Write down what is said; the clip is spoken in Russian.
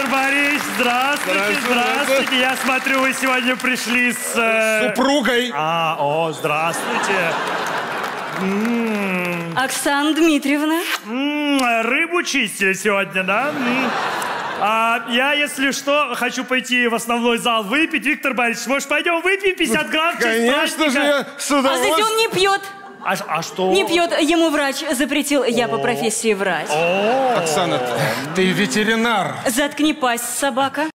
Виктор Борисович, здравствуйте, здравствуйте. Я смотрю, вы сегодня пришли с... Супругой. Здравствуйте. Оксана Дмитриевна. Рыбу чистили сегодня, да? Я, если что, хочу пойти в основной зал выпить. Виктор Борисович, может, пойдем выпьем 50 грамм? Конечно же, я с удовольствием. А он не пьет. А что? Не пьет, ему врач запретил. Я по профессии врач. Оксана, ты ветеринар. Заткни пасть, собака.